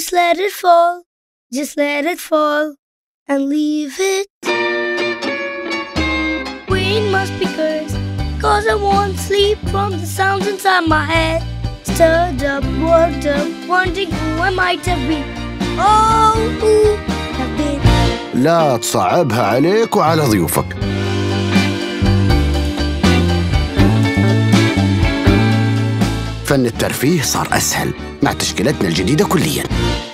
Just let it fall, just let it fall, and leave it. Rain must be cursed, 'cause I won't sleep from the sounds inside my head. Stirred up, worked up, wondering who I might have been. Oh, who have been. لا تصعبها عليك وعلى ضيوفك. فن الترفيه صار أسهل مع تشكيلتنا الجديدة كليا.